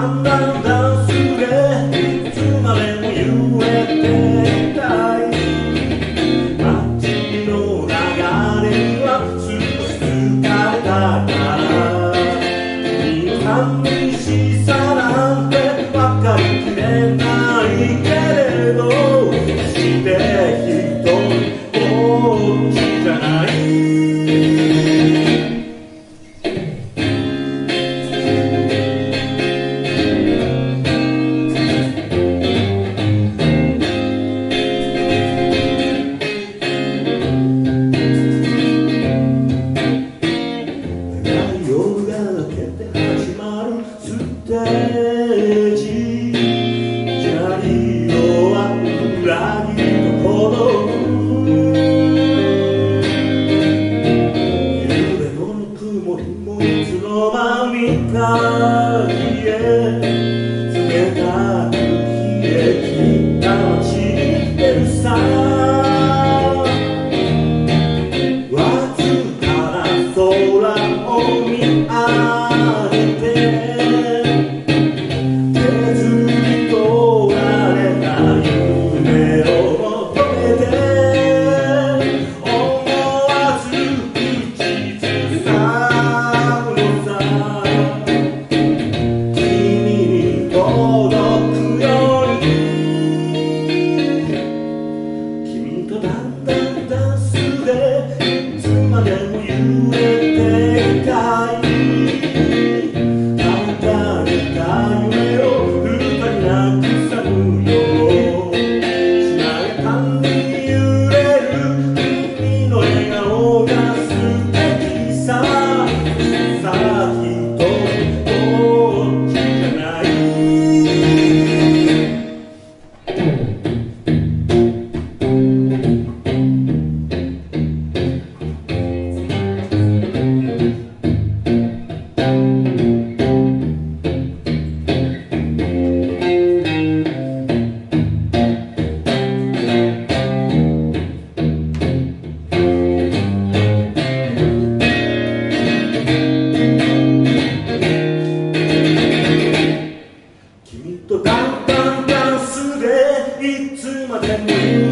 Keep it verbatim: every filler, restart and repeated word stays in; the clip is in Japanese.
だんだんダンスでいつまでも揺れていたい。街の流れには少し疲れたから君の寂しさなんて分かりきれないけれど、決して一人ぼっちじゃない。夜が明けて始まるステージ、砂利は裏切りの孤独、夕べのぬくもりもいつの間にか消え、冷たく冷え切った街に出るさ。わずかな空を見上げて削り取られた夢を求めて、思わず口ずさむのさ。君に届くように君とだんだんダンスでいつまでも揺れていたい。簡単にた夢を二人なくさむよ。しなやかに揺れる君の笑顔が素敵さ。さあ一人ぼっちじゃない。君とダンダンダンスでいつまでも